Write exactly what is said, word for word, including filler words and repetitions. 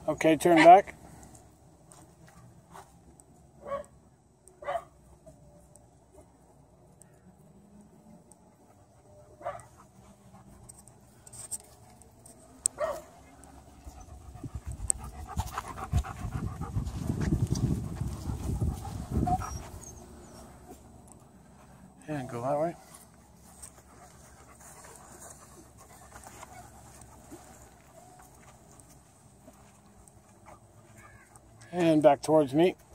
Okay, turn back. And go that way. And back towards me.